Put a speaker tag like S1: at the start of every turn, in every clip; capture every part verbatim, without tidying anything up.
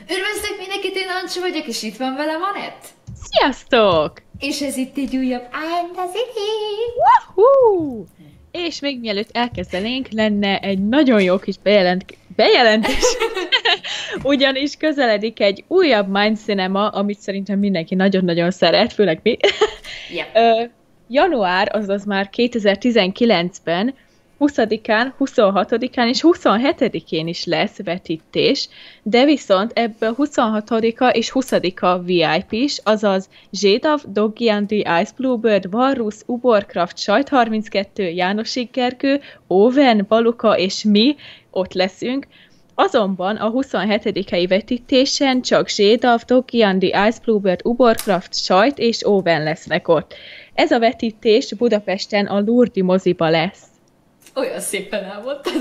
S1: Üdvözlök mindenkit, én Ancsa vagyok, és itt van velem Anett.
S2: Sziasztok!
S1: És ez itt egy újabb I'm the City.
S2: Wahoo! És még mielőtt elkezdenénk, lenne egy nagyon jó kis bejelent... bejelentés. Ugyanis közeledik egy újabb Mind Cinema, amit szerintem mindenki nagyon-nagyon szeret, főleg mi.
S1: Yep.
S2: Ö, január, azaz már kétezer-tizenkilencben huszadikán, huszonhatodikán és huszonhetedikén is lesz vetítés, de viszont ebből huszonhatodika és huszadika vé i pés, azaz Zsédav, Doggy and the Ice Bluebird, Varrus, Uborkraft, Sajt harminckettő, Jánosik Gergő, Owen, Baluka és mi ott leszünk. Azonban a huszonhetedikei vetítésen csak Zsédav, Doggy and the Ice Bluebird, Uborkraft, Sajt és Owen lesznek ott. Ez a vetítés Budapesten a Lurdi moziba lesz.
S1: Olyan szépen elmondtad.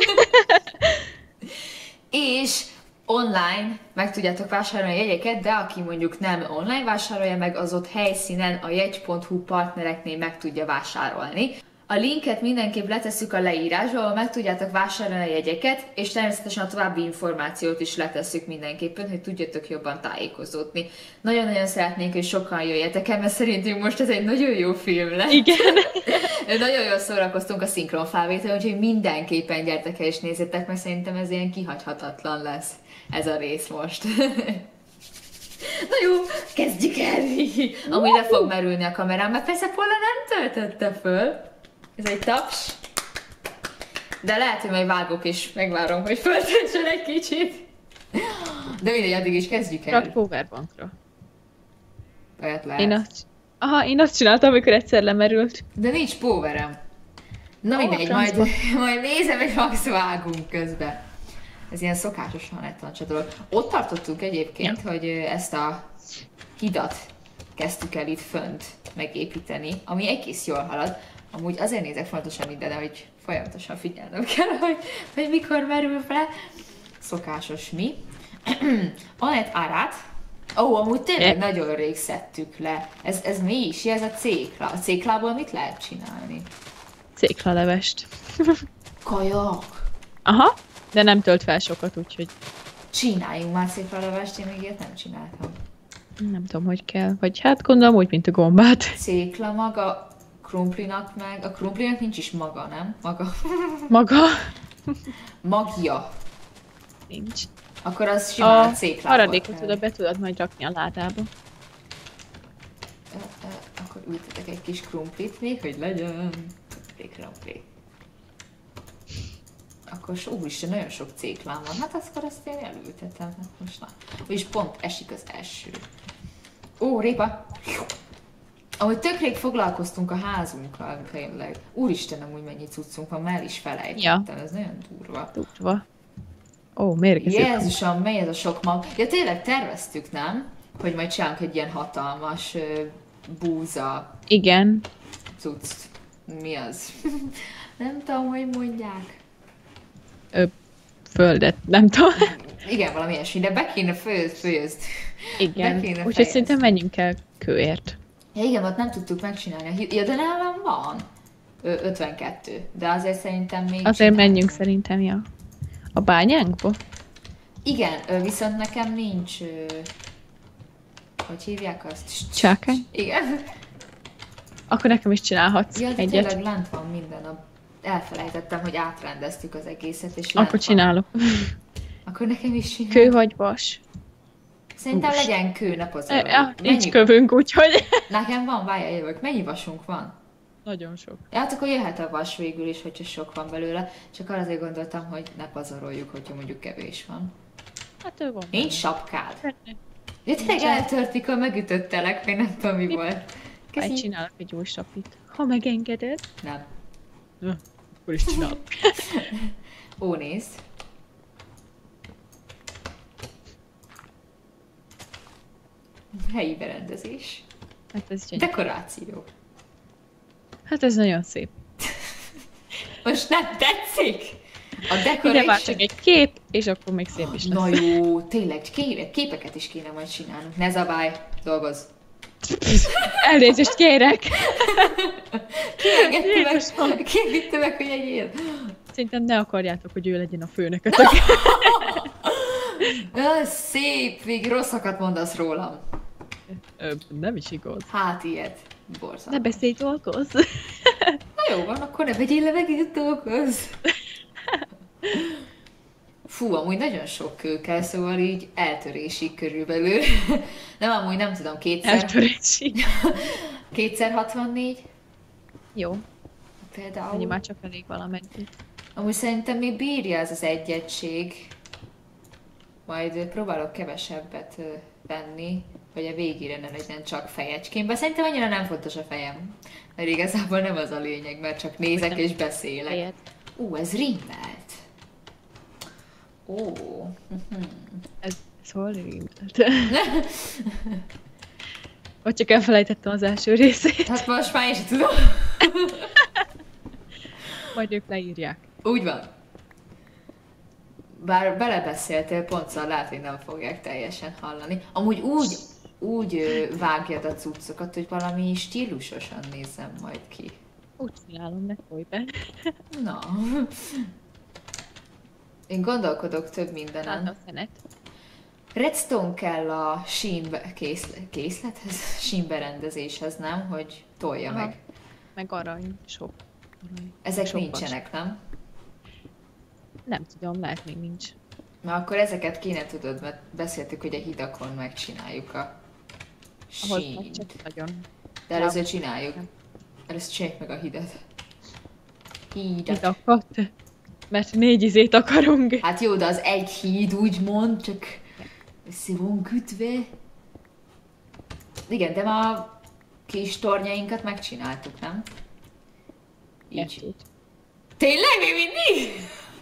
S1: És online meg tudjátok vásárolni a jegyeket, de aki mondjuk nem online vásárolja meg, az ott helyszínen a jegy pont hu partnereknél meg tudja vásárolni. A linket mindenképp letesszük a leírásba, ahol meg tudjátok vásárolni a jegyeket, és természetesen a további információt is letesszük mindenképpen, hogy tudjatok jobban tájékozódni. Nagyon-nagyon szeretnénk, hogy sokan jöjjetek el, mert szerintünk most ez egy nagyon jó film lesz.
S2: Igen.
S1: Nagyon jól szórakoztunk a szinkron felvétel, úgyhogy mindenképpen gyertek el és nézzétek, mert szerintem ez ilyen kihagyhatatlan lesz ez a rész most. Na jó, kezdjük el! Amúgy le fog merülni a kamerám, mert persze Polla nem töltötte föl. Ez egy taps. De lehet, hogy majd vágok és megvárom, hogy föltöltsön egy kicsit. De mindegy, addig is kezdjük el.
S2: Rak powerbankra.
S1: Olyat lehet.
S2: Én azt... Aha, én azt csináltam, amikor egyszer lemerült.
S1: De nincs powerem. Na
S2: Ó,
S1: mindegy,
S2: francba.
S1: majd, majd nézem, és max vágunk közben. Ez ilyen szokásosan lett a dolog. Ott tartottunk egyébként, ja. hogy ezt a hidat kezdtük el itt fönt megépíteni, ami egész jól halad. Amúgy azért nézek fontosan minden, hogy folyamatosan figyelnem kell, hogy, hogy mikor merül fel. Szokásos mi. Anett árát. Ó, oh, amúgy tényleg yeah. nagyon rég szedtük le. Ez, ez mi is? Ez a cékla. A céklából mit lehet csinálni?
S2: Céklalevest.
S1: Kajak.
S2: Aha, de nem tölt fel sokat, úgyhogy...
S1: Csináljunk már céklalevest, én még ilyet nem csináltam.
S2: Nem tudom, hogy kell. Vagy hát gondolom úgy, mint a gombát.
S1: Cékla maga, krumplinak meg... A krumplinak nincs is maga, nem? Maga.
S2: Maga?
S1: Magja.
S2: Nincs.
S1: Akkor az simán
S2: A
S1: a céklából
S2: maradékot
S1: kell.
S2: oda be tudod majd rakni a ládába.
S1: Ö, ö, Akkor ültetek egy kis krumplit még, hogy legyen. Egy krumpli. Akkor so, úristen, nagyon sok céklám van. Hát akkor azt én elültetem. Hát most na. Úgyis pont esik az eső. Ó, répa! Ahogy tök rég foglalkoztunk a házunkkal, tényleg. Úristen, amúgy mennyi cuccunk van, már el is felejtettem.
S2: Ja.
S1: Ez nagyon durva.
S2: Durva. Ó, mérgező.
S1: Jézusom, mely ez a sok mag? Ja, tényleg terveztük, nem? Hogy majd csinálunk egy ilyen hatalmas uh, búza
S2: Igen.
S1: cucc. Mi az? Nem tudom, hogy mondják.
S2: Ö, földet, nem tudom.
S1: Igen, valami ilyesmi, de be kéne főz, főzd.
S2: Igen.
S1: Be kéne
S2: Úgyhogy
S1: fejezni.
S2: szerintem menjünk el kőért.
S1: Ja, igen, ott nem tudtuk megcsinálni. A hí- Ja, de nálam van. Ö, ötvenkettő. De azért szerintem még
S2: Azért
S1: csinálunk.
S2: menjünk szerintem, ja. A bányánkba?
S1: Igen, ö, viszont nekem nincs... Ö... Hogy hívják azt?
S2: Csákány?
S1: Igen.
S2: Akkor nekem is csinálhatsz
S1: Ja, de
S2: egyet.
S1: tényleg lent van minden. A... Elfelejtettem, hogy átrendeztük az egészet, és lent
S2: Akkor
S1: van.
S2: csinálok.
S1: Akkor nekem is csinál.
S2: Kő vagy vas?
S1: Szerintem
S2: Hús.
S1: legyen kő, ne
S2: Ja,
S1: pazaroljuk.
S2: nincs kövünk, úgyhogy...
S1: Nekem van, várjál, jövök. Mennyi vasunk van?
S2: Nagyon sok.
S1: Ja, hát akkor jöhet a vas végül is, hogyha sok van belőle. Csak arra azért gondoltam, hogy ne pazaroljuk, hogyha mondjuk kevés van.
S2: Hát ő van.
S1: Nincs sapkád.
S2: benne.
S1: Ja, tényleg
S2: Nincsen.
S1: eltörtik, a megütöttelek, még nem tudom, mi volt.
S2: Majd
S1: Köszi.
S2: csinálok egy új sapit. Ha megengeded.
S1: Nem.
S2: Ja, akkor is csinálok.
S1: Ó, nézd. Helyi berendezés.
S2: Hát ez gyönyörű.
S1: Dekoráció.
S2: Hát ez nagyon szép.
S1: Most nem tetszik? A
S2: Ide már
S1: decoration...
S2: csak egy kép, és akkor még szép is lesz.
S1: Na jó, tényleg, kép, képeket is kéne majd csinálnunk. Ne zabálj, dolgozz.
S2: Elnézést kérek!
S1: Kiengedte meg,
S2: Jézusom!
S1: ki vitte meg, hogy egyél?
S2: Szerintem ne akarjátok, hogy ő legyen a főnök.
S1: Ah, szép, végig rosszakat mondasz rólam.
S2: Ö, nem is igaz.
S1: Hát ilyet. Borzalmas.
S2: Ne beszélj, dolgozz.
S1: Na jó van, akkor ne vegyél levegőt, dolgozz. Fú, amúgy nagyon sok kő kell, szóval így eltörésig körülbelül. Nem, amúgy nem tudom, kétszer...
S2: Eltörésig.
S1: Kétszer hatvannégy?
S2: Jó,
S1: Például.
S2: annyi már csak elég valameddig.
S1: Amúgy szerintem még bírja ez az egy egység. Majd próbálok kevesebbet ö, venni, hogy a végére ne legyen csak fejecském. Bár szerintem annyira nem fontos a fejem. Mert igazából nem az a lényeg, mert csak nézek és beszélek.
S2: Fejed.
S1: Ú, ez rimmelt. Ó. Mhm.
S2: Ez, ez hol rímelt? Vagy csak elfelejtettem az első részét.
S1: Hát most már én sem tudom.
S2: Majd ők leírják.
S1: Úgy van. Bár belebeszéltél, pontszal lehet, hogy nem fogják teljesen hallani. Amúgy úgy, úgy ö, vágjad a cuccokat, hogy valami stílusosan nézzem majd ki.
S2: Úgy csinálom, ne folyj be.
S1: Na. Én gondolkodok több
S2: Hát
S1: mindenen.
S2: a szenet.
S1: Redstone kell a sínbe, készle, készlethez, sínberendezéshez, nem? Hogy tolja
S2: Aha.
S1: meg.
S2: Meg arany, sok. Arany.
S1: Ezek
S2: Sok
S1: nincsenek, nem?
S2: Nem tudom, lehet még nincs.
S1: Na akkor ezeket kéne tudod, mert beszéltük, hogy a hidakon megcsináljuk a
S2: Ahhoz
S1: sínt.
S2: meg csak nagyon.
S1: De először csináljuk. Először csináljuk meg a hidat. Hídat.
S2: Hidakat. Mert négy izét akarunk.
S1: Hát jó, de az egy híd úgymond, csak össze van kötve. Igen, de ma a kis tornyainkat megcsináltuk, nem? Így.
S2: Kettőt.
S1: Tényleg még mindig?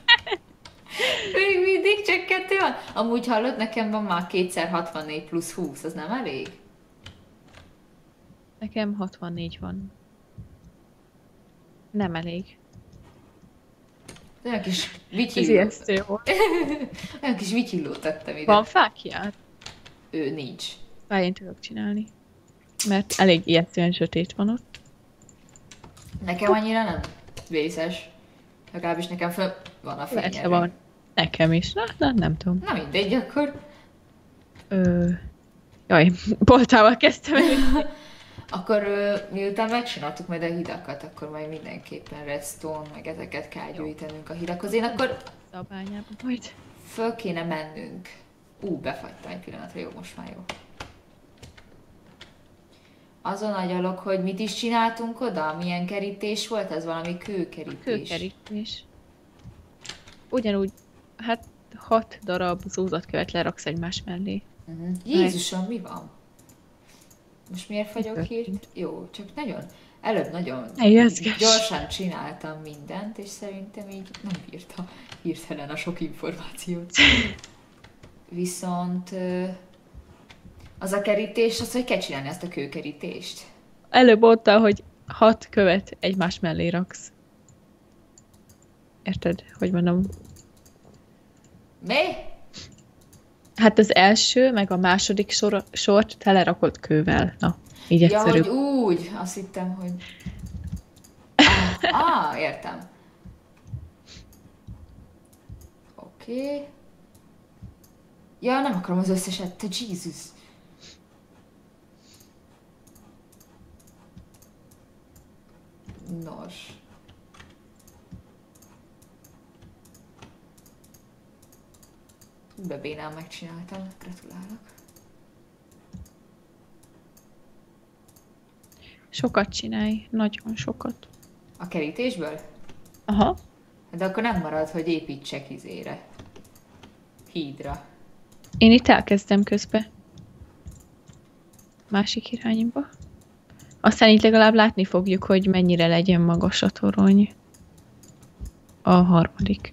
S1: Még mindig csak kettő van? Amúgy hallod, nekem van már kétszer hatvannégy plusz húsz, az nem elég?
S2: Nekem hatvannégy van. Nem elég.
S1: Olyan kis
S2: Ez
S1: vityilló.
S2: ijesztő volt.
S1: Olyan kis vityillót tettem ide.
S2: Van fákját?
S1: Ő nincs.
S2: Várj, én tudok csinálni. Mert elég ijesztően sötét van ott.
S1: Nekem annyira nem vészes. Legalábbis nekem föl van a
S2: Persze
S1: fényerő.
S2: van. Nekem is. Na, na nem tudom.
S1: Na mindegy, akkor.
S2: Ö... Jaj, boltával kezdtem el.
S1: Akkor ö, miután megcsináltuk majd a hidakat, akkor majd mindenképpen redstone, meg ezeket kell gyűjtenünk a hidakhoz. Én akkor
S2: A bányába majd.
S1: föl kéne mennünk. Ú, befagytam egy pillanatra, jó, most már jó. Azon agyalok, hogy mit is csináltunk oda? Milyen kerítés volt? Ez valami kőkerítés.
S2: Kőkerítés. Ugyanúgy, hát hat darab zúzatkövet leraksz egymás mellé.
S1: Uh-huh. Jézusom, mi van? Most miért fagyok
S2: Mi
S1: hírt?
S2: történt?
S1: Jó, csak nagyon, előbb nagyon
S2: Ne ijesztgess.
S1: gyorsan csináltam mindent, és szerintem így nem bírta hirtelen a sok információt. Viszont ö, az a kerítés, az, hogy kell csinálni ezt a kőkerítést.
S2: Előbb mondta, hogy hat követ egymás mellé raksz. Érted, hogy mondom?
S1: Mi?
S2: Hát az első, meg a második sor, sort telerakod kővel. Na, így
S1: Ja,
S2: egyszerű.
S1: hogy úgy, azt hittem, hogy... Ah, ah értem. Oké. Okay. Ja, nem akarom az összeset, te Jézus. Nos. Bebénán megcsináltam, gratulálok.
S2: Sokat csinálj, nagyon sokat.
S1: A kerítésből?
S2: Aha.
S1: De akkor nem marad, hogy építsek izére. Hídra.
S2: Én itt elkezdem közbe. Másik irányba. Aztán így legalább látni fogjuk, hogy mennyire legyen magas a torony. A harmadik.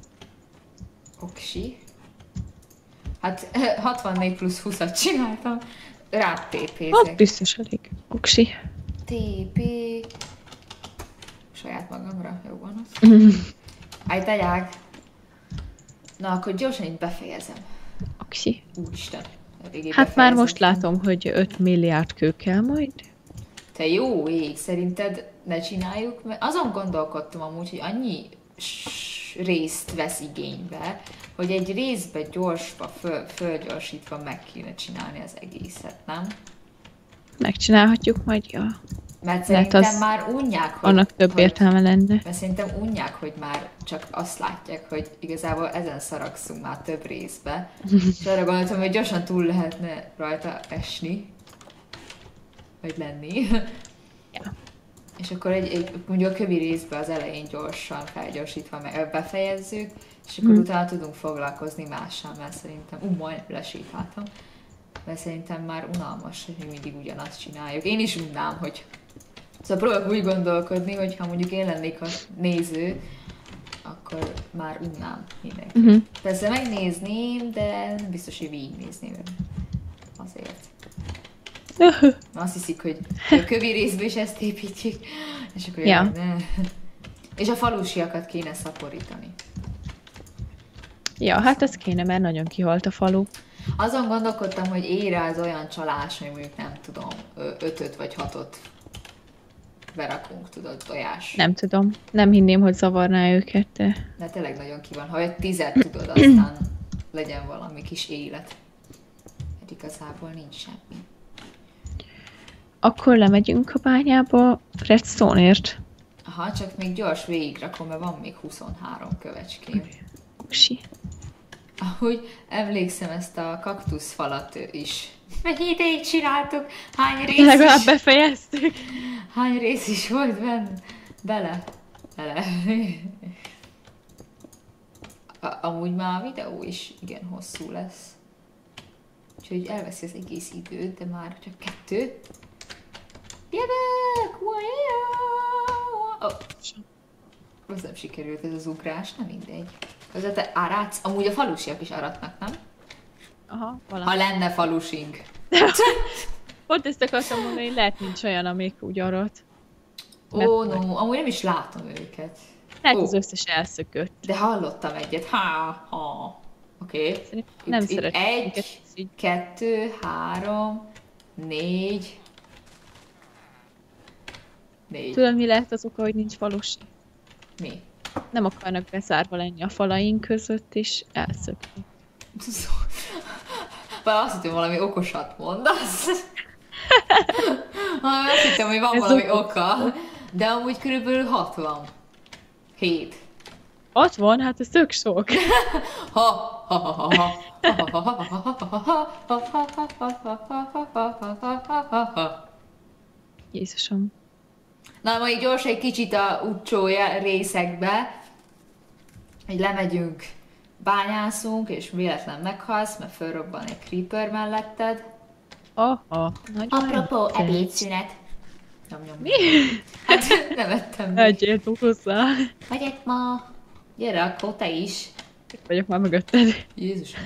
S1: Oksi. Hát hatvannégy plusz húszat csináltam. Rád
S2: Az
S1: tépézek.
S2: biztos elég. Oksi.
S1: té pé. Saját magamra, jó van az. Állj, tegyák. Na, akkor gyorsan így befejezem.
S2: Oksi.
S1: Úristen. eléggé
S2: Hát már most
S1: befejezem.
S2: látom, hogy öt milliárd kő kell majd.
S1: Te jó ég, szerinted ne csináljuk? Mert azon gondolkodtam amúgy, hogy annyi s- részt vesz igénybe, hogy egy részbe gyorsba, föl, fölgyorsítva meg kéne csinálni az egészet, nem?
S2: Megcsinálhatjuk majd, ja.
S1: Mert
S2: Lehet
S1: szerintem
S2: az
S1: már unják, hogy...
S2: Annak több
S1: hogy,
S2: értelme lenne.
S1: mert szerintem unják, hogy már csak azt látják, hogy igazából ezen szaragszunk már több részbe. És arra gondoltam, hogy gyorsan túl lehetne rajta esni. Vagy lenni.
S2: Ja.
S1: És akkor egy, egy, mondjuk a kövi részbe az elején gyorsan felgyorsítva meg befejezzük, és akkor
S2: Hmm.
S1: utána tudunk foglalkozni mással, mert szerintem, ú, majd lesétáltam, mert szerintem már unalmas, hogy mindig ugyanazt csináljuk. Én is unnám, hogy... Szóval próbálok úgy gondolkodni, hogy ha mondjuk én lennék a néző, akkor már unnám mindenki.
S2: Uh-huh.
S1: Persze megnézném, de nem biztos, hogy végignézném azért. Azt hiszik, hogy a kövi részbe is ezt építjük, és akkor
S2: Ja.
S1: ne. És a falusiakat kéne szaporítani.
S2: Ja, hát ez kéne, mert nagyon kihalt a falu.
S1: Azon gondolkodtam, hogy ér az olyan csalás, hogy mondjuk nem tudom, ö- ötöt vagy hatot berakunk, tudod, tojás.
S2: Nem tudom. Nem hinném, hogy zavarná őket, de...
S1: De tényleg nagyon ki van. Ha egy tizet tudod, aztán legyen valami kis élet. Mert igazából nincs semmi.
S2: Akkor lemegyünk a bányába Redstone-ért.
S1: Aha, csak még gyors végigrakom, mert van még huszonhárom kövecském.
S2: Usi.
S1: Ahogy emlékszem ezt a kaktuszfalat is. Mennyi ideig csináltuk? Hány rész
S2: Legalább
S1: is,
S2: befejeztük.
S1: hány rész is volt benne? Bele. Bele. A- amúgy már a videó is igen hosszú lesz. Úgyhogy elveszi az egész időt, de már csak kettő. Jövök! Oh. Az nem sikerült ez az ugrás, nem mindegy. Az a te aratsz. Amúgy a falusiak is aratnak, nem?
S2: Aha, valami.
S1: Ha lenne falusink.
S2: Pont ezt akartam mondani, hogy lehet nincs olyan, amik úgy arat.
S1: Ó, oh, no, amúgy nem is látom őket.
S2: Lehet
S1: Ó.
S2: az összes elszökött.
S1: De hallottam egyet. Ha, ha. Oké. Okay.
S2: Szerintem nem
S1: Itt- itt
S2: szeretem
S1: egy,
S2: őket, így.
S1: kettő, három, négy. Négy.
S2: Tudod, mi lehet az oka, hogy nincs falusi?
S1: Mi?
S2: Nem akarnak beszárva lenni a falaink között, és elszökni.
S1: Bár azt hittem, valami okosat mondasz. Ha, azt hittem, hogy van
S2: Ez
S1: valami
S2: okos.
S1: oka. De amúgy körülbelül hatvan. Hét.
S2: Ott van, hát ez tök sok.
S1: Ha, ha, ha, ha, ha.
S2: Jézusom.
S1: Na, majd gyors egy kicsit a utcsó részekbe, hogy lemegyünk, bányászunk, és véletlen meghalsz, mert fölrobban egy creeper melletted.
S2: Aha, nagyon
S1: Apropó,
S2: vicces.
S1: ebédszünet. Nyom, nyom.
S2: Mi?
S1: Hát nem ettem még.
S2: Egyél hozzá.
S1: Megyek ma. Gyere, akkor te is.
S2: Itt vagyok már mögötted.
S1: Jézusom.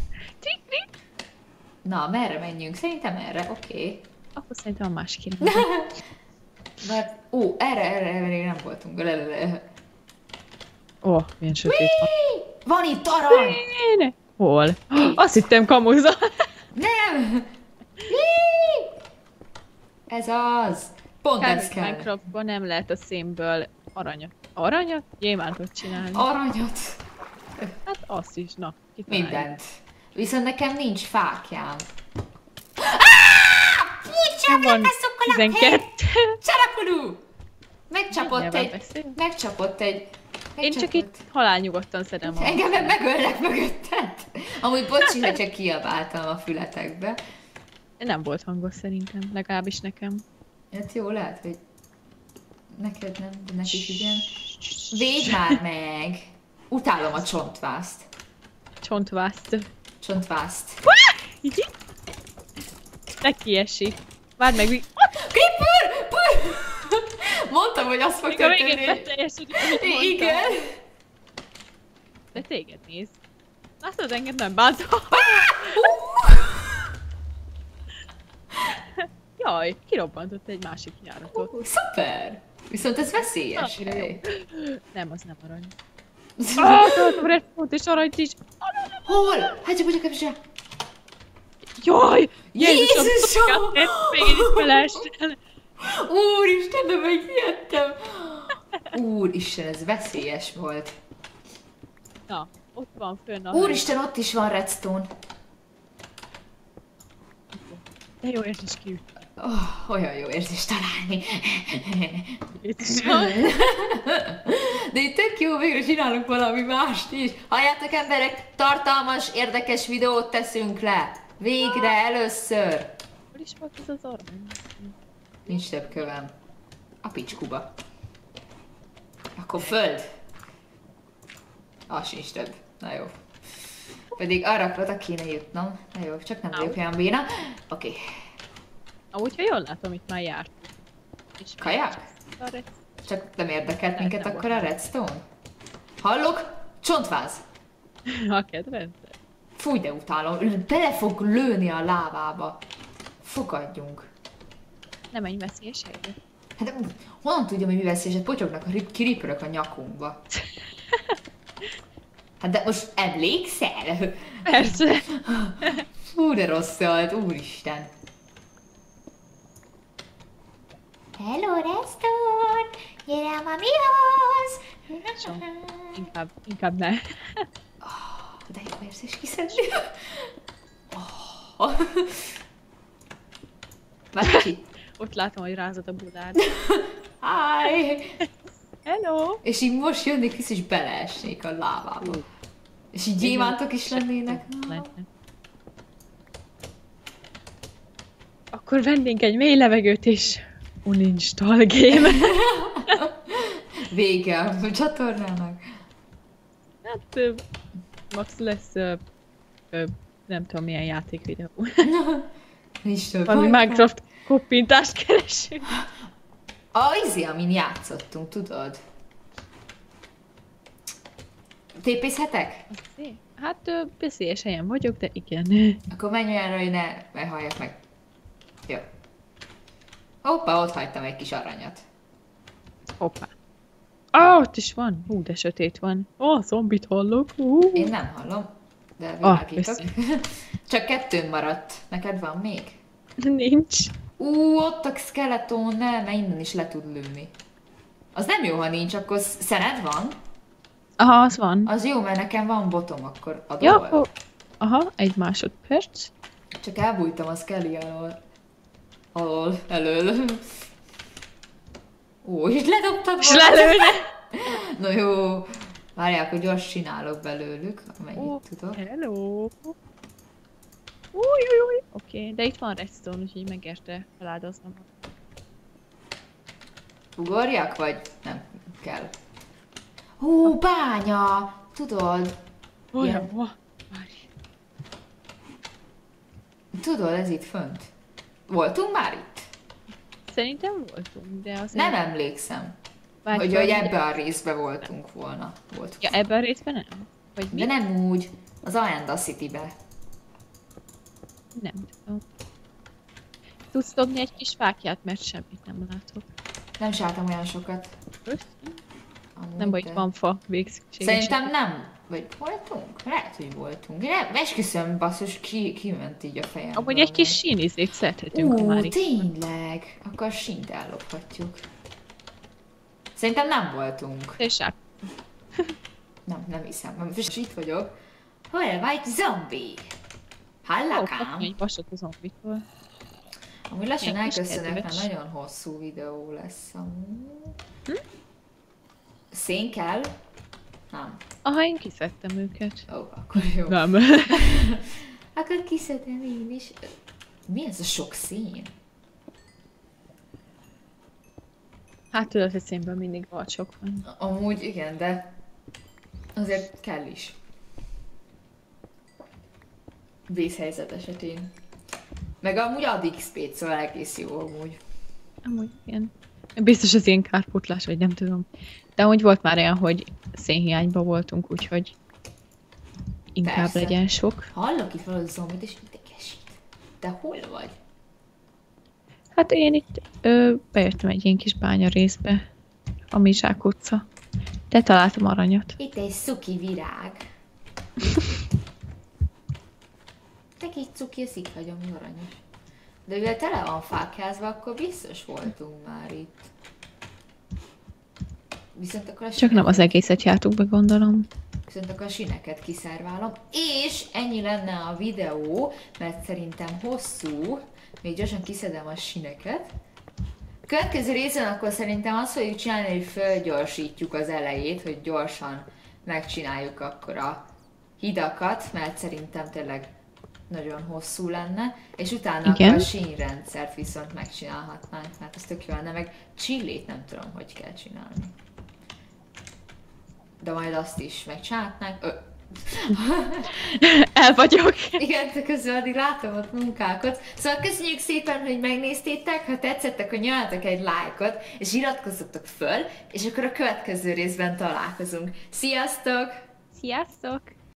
S1: Na, merre menjünk? Szerintem erre, oké. Okay.
S2: Akkor szerintem a másik kéne.
S1: Mert, ó, erre, erre, erre még nem voltunk. Le, le, le.
S2: Ó, oh, milyen sötét van.
S1: Van itt arany!
S2: Én- Hol? Azt hittem kamuza.
S1: Nem! Hí! Ez az! Pont ez
S2: Kb.
S1: kell.
S2: Minecraftban nem lehet a szénből aranyat. Aranyat? Gyémántot csinálni.
S1: Aranyat.
S2: Hát azt is, na. kitaláljuk.
S1: Mindent. Viszont nekem nincs fákjám.
S2: Nem van tizenkettő.
S1: Csalakulú! Megcsapott
S2: Nyilván
S1: egy...
S2: beszél.
S1: Megcsapott egy...
S2: Én csak
S1: megcsapott.
S2: itt halálnyugodtan szedem a...
S1: Engem meg megöllek mögötted. Amúgy bocsi, hogy csak kiabáltam a fületekbe.
S2: Nem volt hangos szerintem, legalábbis nekem.
S1: Hát jó, lehet, hogy neked nem, de nekik igen. Védj már meg! Utálom a csontvászt.
S2: Csontvászt.
S1: Csontvázt.
S2: Így? Neki Várd meg, mi...
S1: Creeper! Pur! Mondtam, hogy azt fog
S2: Még a végén
S1: történni.
S2: beteljesedik, amit mondtam.
S1: Igen.
S2: De téged néz. Látod, engem nem bántol. Jaj, kirobbantott egy másik járatot.
S1: Ó, szuper! Viszont ez veszélyes
S2: Annyira
S1: hely.
S2: Nem, az nem arany. Ah, találtam redstone és aranyt is.
S1: Hol? Hát csak mondjuk ebben
S2: Jaj!
S1: Jézusom!
S2: Jézusom! Még én is beleestél.
S1: Úristen, de megijedtem! Úristen, ez veszélyes volt.
S2: Na, Ott van fönn a
S1: Úristen, ott is van redstone.
S2: De jó érzés kiüt.
S1: Oh, olyan jó érzés találni.
S2: Itt is van.
S1: De itt tök jó, végre csinálunk valami mást is. Halljátok emberek, tartalmas, érdekes videót teszünk le. Végre, először.
S2: Hol is volt ez az arany?
S1: Nincs több kövem. A picskuba. Akkor föld. Az sincs több. Na jó. Pedig arra oda kéne jutnom. Na jó, csak nem vagyok olyan béna. Oké. Okay.
S2: Amúgy, ha jól látom, itt már járt.
S1: Kaják? Csak nem érdekelt minket
S2: nem
S1: akkor a redstone? Hallok? Csontváz!
S2: A kedvenc?
S1: Fúj, de utálom. Bele fog lőni a lávába. Fogadjunk.
S2: Nem egy veszélyes helyre.
S1: Hát honnan tudjam, hogy mi veszélyes? Potyognak, kiripörök a nyakunkba. Hát de most emlékszel?
S2: Persze.
S1: Fú, de rossz volt, úristen. Hello, redstone! Gyere a mamihoz!
S2: Inkább, inkább ne.
S1: Oh, de jó érzés kiszedni. Oh. Bárki?
S2: Ott látom, hogy rázad a budát.
S1: Hi!
S2: Hello!
S1: És így most jönnék vissza, és beleesnék a lávába. Uh. És így gyémántok is lennének.
S2: Akkor vennénk egy mély levegőt és uninstall game.
S1: Vége a csatornának.
S2: Hát, ö, max lesz, ö, ö, nem tudom milyen játék videó.
S1: Nincs több.
S2: Valami Minecraft koppintást keresünk.
S1: A izé, amin játszottunk, tudod? Tépészhetek?
S2: Hát ö, veszélyes helyen vagyok, de igen.
S1: Akkor menj olyanra, hogy ne, ne halljak meg. Jó. Hoppá, ott hagytam egy kis aranyat.
S2: Hoppá. Ah, ott is van. Hú, de sötét van. Ó, oh, zombit hallok. Uh.
S1: Én nem hallom, de
S2: Ah,
S1: világítok. Csak kettőn maradt. Neked van még?
S2: Nincs.
S1: Ú, ott a skeleton, nem, mert innen is le tud lőni. Az nem jó, ha nincs, akkor szened van?
S2: Aha, az van.
S1: Az jó, mert nekem van botom, akkor adom.
S2: Ja, akkor... Aha, egy másodperc.
S1: Csak elbújtam a skelly alól. Alól, elől. Ó, és ledobtad
S2: És lelőne!
S1: Na jó. Várják, hogy gyors csinálok belőlük, amennyit
S2: Oh,
S1: tudok.
S2: hello! Új, új, új. Oké, okay, de itt van redstone, úgyhogy megérte feláldoznom.
S1: Ugorjak, vagy nem kell? Hú, bánya! Tudod?
S2: Olyan, oh, várj.
S1: Tudod, ez itt fönt. Voltunk már itt?
S2: Szerintem voltunk, de azért...
S1: Nem emlékszem,
S2: Várj,
S1: hogy,
S2: várj,
S1: hogy
S2: de-
S1: ebbe a részbe voltunk volna. Voltunk.
S2: Ja, ebben a részben nem? Vagy mi?
S1: De nem úgy, az Ayanda City-be.
S2: Nem tudom. Tudsz dobni egy kis fákját, mert semmit nem látok.
S1: Nem sálltam olyan sokat. Amúgy,
S2: Nem vagy,
S1: de-
S2: van fa, végszükséges.
S1: Szerintem nem. Vagy voltunk? Lehet, hogy voltunk. Én nem, esküszöm, basszus, ki, ki ment így a fejemből.
S2: Amúgy egy kis sínizét szedhetünk
S1: Ú,
S2: már itt.
S1: tényleg. Akkor sínt ellophatjuk. Szerintem nem voltunk.
S2: És át.
S1: Nem, nem hiszem. Most itt vagyok. Hol vagy zombi?
S2: Ó,
S1: Hallakám?
S2: kapni egy vasat a zombitól.
S1: Amúgy lassan
S2: Ilyen kis
S1: elköszönök, mert
S2: kedves.
S1: nagyon hosszú videó lesz amúgy.
S2: Hm?
S1: Szén kell? Nem.
S2: Aha, én kiszedtem őket.
S1: Ó, akkor jó.
S2: Nem.
S1: Akkor kiszedem én is. Mi ez a sok szín?
S2: Hát tudod, hogy színben mindig volt sok van.
S1: Amúgy igen, de azért kell is. Vészhelyzet esetén. Meg amúgy ad iksz pét, szóval egész jó amúgy.
S2: Amúgy igen. Biztos az ilyen kárpótlás, vagy nem tudom. De amúgy volt már olyan, hogy szénhiányban voltunk, úgyhogy inkább
S1: Persze.
S2: legyen sok.
S1: Hallok itt valami zombit és idegesít. De hol vagy?
S2: Hát én itt ö, bejöttem egy ilyen kis bánya részbe, a Mizsák utca. De találtam aranyat.
S1: Itt egy szuki virág. Te kis cuki, ez itt vagy, ami aranyos. De mivel tele van fákjázva, akkor biztos voltunk már itt. Viszont akkor
S2: Csak nem az egészet jártuk be, gondolom.
S1: viszont akkor a síneket kiszerválom, és ennyi lenne a videó, mert szerintem hosszú, még gyorsan kiszedem a síneket. A következő részen akkor szerintem azt fogjuk csinálni, hogy fölgyorsítjuk az elejét, hogy gyorsan megcsináljuk akkor a hidakat, mert szerintem tényleg nagyon hosszú lenne, és utána
S2: Igen.
S1: akkor a sínrendszert viszont megcsinálhatnánk, mert az tök jó lenne, meg Chilét nem tudom, hogy kell csinálni. De majd azt is megcsinálhatnánk. Ö.
S2: El vagyok.
S1: Igen, de közben addig látom ott munkákat. Szóval köszönjük szépen, hogy megnéztétek, ha tetszett, akkor nyomjatok egy lájkot, és iratkozzatok föl, és akkor a következő részben találkozunk. Sziasztok!
S2: Sziasztok!